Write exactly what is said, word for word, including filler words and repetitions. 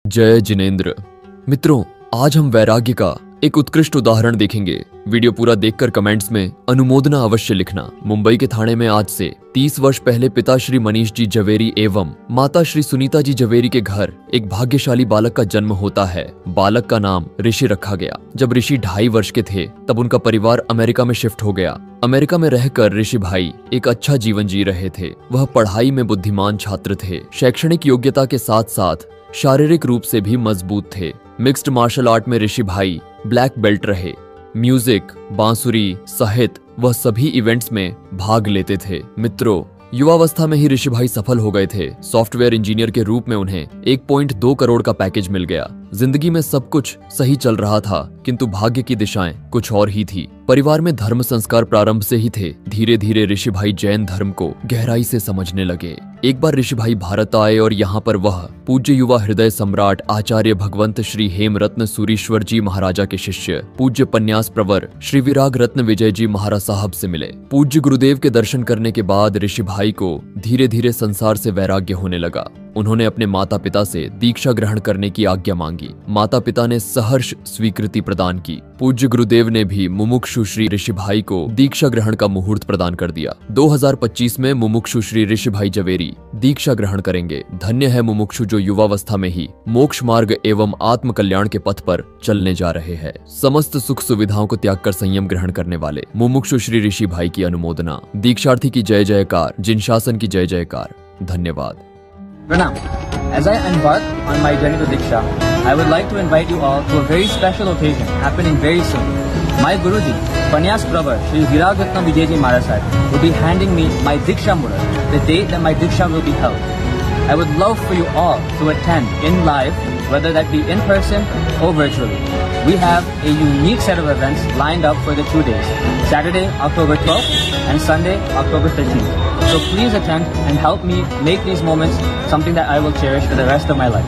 जय जिनेंद्र। मित्रों, आज हम वैराग्य का एक उत्कृष्ट उदाहरण देखेंगे। वीडियो पूरा देखकर कमेंट्स में अनुमोदना अवश्य लिखना। मुंबई के थाने में आज से तीस वर्ष पहले पिता श्री मनीष जी जवेरी एवं माता श्री सुनीता जी जवेरी के घर एक भाग्यशाली बालक का जन्म होता है। बालक का नाम ऋषि रखा गया। जब ऋषि ढाई वर्ष के थे तब उनका परिवार अमेरिका में शिफ्ट हो गया। अमेरिका में रहकर ऋषि भाई एक अच्छा जीवन जी रहे थे। वह पढ़ाई में बुद्धिमान छात्र थे। शैक्षणिक योग्यता के साथ साथ शारीरिक रूप से भी मजबूत थे। मिक्स्ड मार्शल आर्ट में ऋषि भाई ब्लैक बेल्ट रहे। म्यूजिक, बांसुरी, साहित्य वह सभी इवेंट्स में भाग लेते थे। मित्रों, युवावस्था में ही ऋषि भाई सफल हो गए थे। सॉफ्टवेयर इंजीनियर के रूप में उन्हें एक पॉइंट दो करोड़ का पैकेज मिल गया। जिंदगी में सब कुछ सही चल रहा था, किंतु भाग्य की दिशाएं कुछ और ही थी। परिवार में धर्म संस्कार प्रारंभ से ही थे। धीरे धीरे ऋषि भाई जैन धर्म को गहराई से समझने लगे। एक बार ऋषि भाई भारत आए और यहाँ पर वह पूज्य युवा हृदय सम्राट आचार्य भगवंत श्री हेमरत्न सूरीश्वर जी महाराजा के शिष्य पूज्य पन्यास प्रवर श्री विराग रत्न विजय जी महाराज साहब से मिले। पूज्य गुरुदेव के दर्शन करने के बाद ऋषि भाई को धीरे धीरे संसार से वैराग्य होने लगा। उन्होंने अपने माता पिता से दीक्षा ग्रहण करने की आज्ञा मांगी। माता पिता ने सहर्ष स्वीकृति प्रदान की। पूज्य गुरुदेव ने भी मुमुक्षु श्री ऋषि भाई को दीक्षा ग्रहण का मुहूर्त प्रदान कर दिया। दो हज़ार पच्चीस में मुमुक्षु श्री ऋषि भाई जवेरी दीक्षा ग्रहण करेंगे। धन्य है मुमुक्षु जो युवावस्था में ही मोक्ष मार्ग एवं आत्म कल्याण के पथ पर चलने जा रहे हैं। समस्त सुख सुविधाओं को त्याग कर संयम ग्रहण करने वाले मुमुक्षु श्री ऋषि भाई की अनुमोदना। दीक्षार्थी की जय जयकार, जिन शासन की जय जयकार। धन्यवाद। Pranam. As I embark on my journey to Diksha, I would like to invite you all to a very special occasion happening very soon. My Guruji, Panyas Pravar, Shri Virag Ratna Vijayji Maharaj Sahib, will be handing me my Diksha Murat, the day that my Diksha will be held. I would love for you all to attend in live, whether that be in person or virtually. We have a unique set of events lined up for the two days, Saturday, October twelfth and Sunday, October fifteenth. So please attend and help me make these moments something that I will cherish for the rest of my life.